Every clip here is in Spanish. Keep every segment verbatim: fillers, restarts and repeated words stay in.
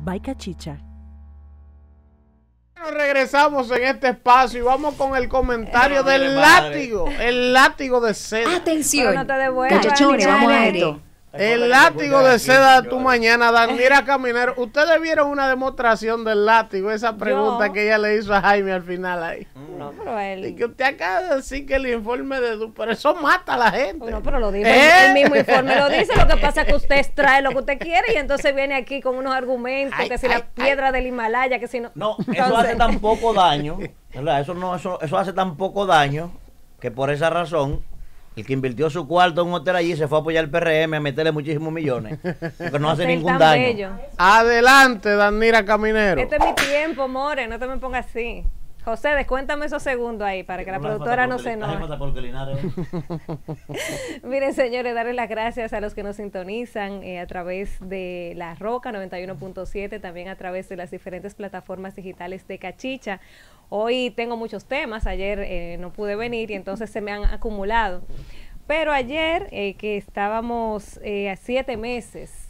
by Cachicha. Regresamos en este espacio y vamos con el comentario eh, del látigo, el látigo de seda. Atención, no te devuelvan, muchachones, vamos a esto. El látigo de seda de tu mañana, Danira Caminero. Ustedes vieron una demostración del látigo, esa pregunta yo, que ella le hizo a Jaime al final ahí. No, pero él. Y que usted acaba de decir que el informe de Du, pero eso mata a la gente. No, pero lo dice. ¿Eh? El mismo informe lo dice. Lo que pasa es que usted extrae lo que usted quiere y entonces viene aquí con unos argumentos, ay, que si ay, la piedra ay. del Himalaya, que si no. No, entonces, eso hace tan poco daño, ¿verdad? Eso no, eso, eso hace tan poco daño que por esa razón. El que invirtió su cuarto en un hotel allí se fue a apoyar al P R M a meterle muchísimos millones. Porque no hace ningún daño. Bello. Adelante, Danira Caminero. Este es mi tiempo, more, no te me pongas así. José, descuéntame esos segundos ahí para que la productora no se enoje. Miren, señores, darles las gracias a los que nos sintonizan eh, a través de La Roca noventa y uno punto siete, también a través de las diferentes plataformas digitales de Cachicha. Hoy tengo muchos temas, ayer eh, no pude venir y entonces se me han acumulado. Pero ayer, eh, que estábamos eh, a siete meses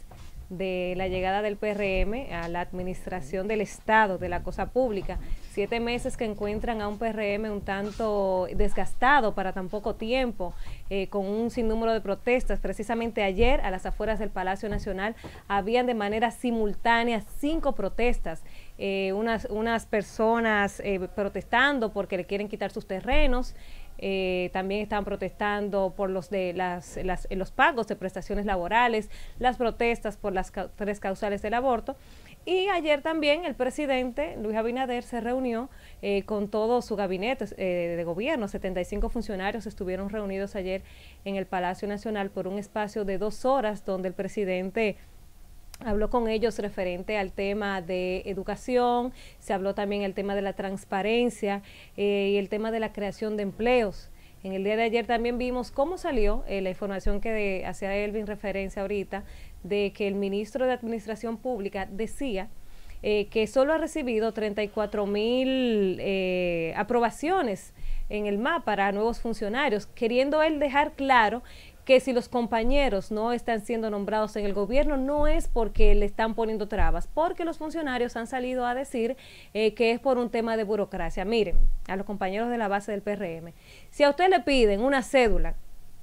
de la llegada del P R M a la administración del Estado, de la cosa pública, siete meses que encuentran a un P R M un tanto desgastado para tan poco tiempo, eh, con un sinnúmero de protestas. Precisamente ayer, a las afueras del Palacio Nacional, habían de manera simultánea cinco protestas. Eh, unas, unas personas eh, protestando porque le quieren quitar sus terrenos, eh, también estaban protestando por los de las, las los pagos de prestaciones laborales, las protestas por las ca tres causales del aborto. Y ayer también el presidente Luis Abinader se reunió eh, con todo su gabinete eh, de gobierno. setenta y cinco funcionarios estuvieron reunidos ayer en el Palacio Nacional por un espacio de dos horas, donde el presidente habló con ellos referente al tema de educación, se habló también el tema de la transparencia eh, y el tema de la creación de empleos. En el día de ayer también vimos cómo salió eh, la información que de, hacía Elvin referencia ahorita, de que el ministro de Administración Pública decía eh, que solo ha recibido treinta y cuatro mil eh, aprobaciones en el M A P para nuevos funcionarios, queriendo él dejar claro que si los compañeros no están siendo nombrados en el gobierno, no es porque le están poniendo trabas, porque los funcionarios han salido a decir eh, que es por un tema de burocracia. Miren, a los compañeros de la base del P R M, si a usted le piden una cédula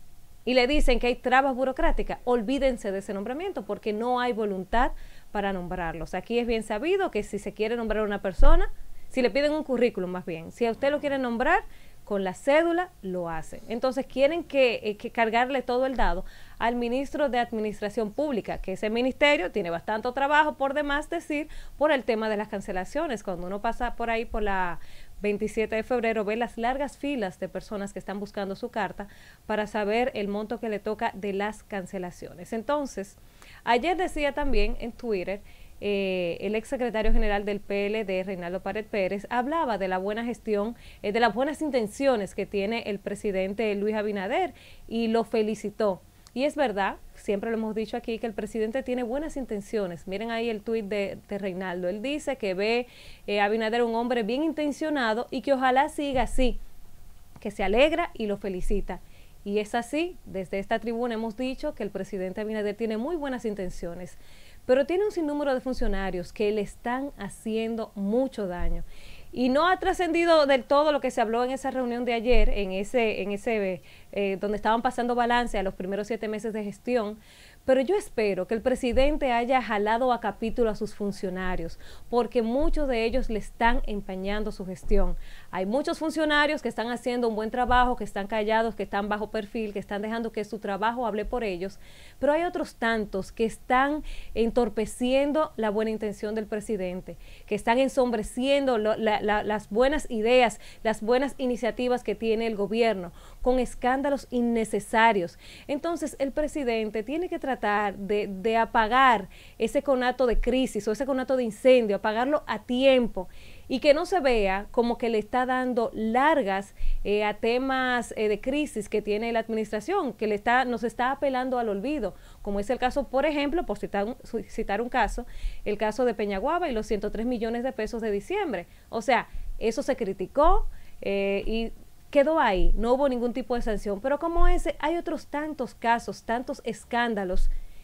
y le dicen que hay trabas burocráticas, olvídense de ese nombramiento, porque no hay voluntad para nombrarlos. Aquí es bien sabido que si se quiere nombrar a una persona, si le piden un currículum más bien, si a usted lo quiere nombrar, con la cédula lo hace. Entonces quieren que, eh, que cargarle todo el dado al ministro de Administración Pública, que ese ministerio tiene bastante trabajo, por demás decir, por el tema de las cancelaciones. Cuando uno pasa por ahí por la veintisiete de febrero, ve las largas filas de personas que están buscando su carta para saber el monto que le toca de las cancelaciones. Entonces, ayer decía también en Twitter, Eh, el exsecretario general del P L D, Reinaldo Pared Pérez, hablaba de la buena gestión, eh, de las buenas intenciones que tiene el presidente Luis Abinader y lo felicitó. Y es verdad, siempre lo hemos dicho aquí, que el presidente tiene buenas intenciones. Miren ahí el tuit de, de Reinaldo. Él dice que ve eh, a Abinader un hombre bien intencionado y que ojalá siga así, que se alegra y lo felicita. Y es así, desde esta tribuna hemos dicho que el presidente Abinader tiene muy buenas intenciones, pero tiene un sinnúmero de funcionarios que le están haciendo mucho daño. Y no ha trascendido del todo lo que se habló en esa reunión de ayer, en ese, en ese eh, donde estaban pasando balance a los primeros siete meses de gestión, pero yo espero que el presidente haya jalado a capítulo a sus funcionarios, porque muchos de ellos le están empañando su gestión. Hay muchos funcionarios que están haciendo un buen trabajo, que están callados, que están bajo perfil, que están dejando que su trabajo hable por ellos, pero hay otros tantos que están entorpeciendo la buena intención del presidente, que están ensombreciendo lo, la, la, las buenas ideas, las buenas iniciativas que tiene el gobierno, con escándalos innecesarios. Entonces, el presidente tiene que tratar de, de apagar ese conato de crisis o ese conato de incendio, apagarlo a tiempo, y que no se vea como que le está dando largas eh, a temas eh, de crisis que tiene la administración, que le está, nos está apelando al olvido, como es el caso, por ejemplo, por citar un, citar un caso, el caso de Peñaguaba y los ciento tres millones de pesos de diciembre. O sea, eso se criticó eh, y quedó ahí, no hubo ningún tipo de sanción, pero como ese, hay otros tantos casos, tantos escándalos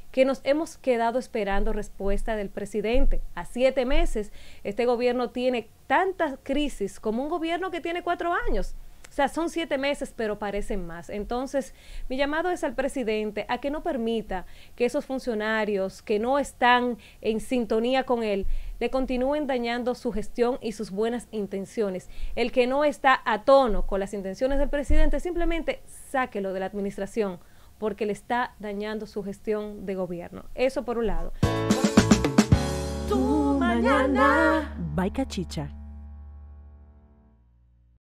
que nos hemos quedado esperando respuesta del presidente. A siete meses, este gobierno tiene tantas crisis como un gobierno que tiene cuatro años. O sea, son siete meses, pero parecen más. Entonces, mi llamado es al presidente a que no permita que esos funcionarios que no están en sintonía con él le continúen dañando su gestión y sus buenas intenciones. El que no está a tono con las intenciones del presidente, simplemente sáquelo de la administración, porque le está dañando su gestión de gobierno. Eso por un lado. Tu mañana. By Cachicha.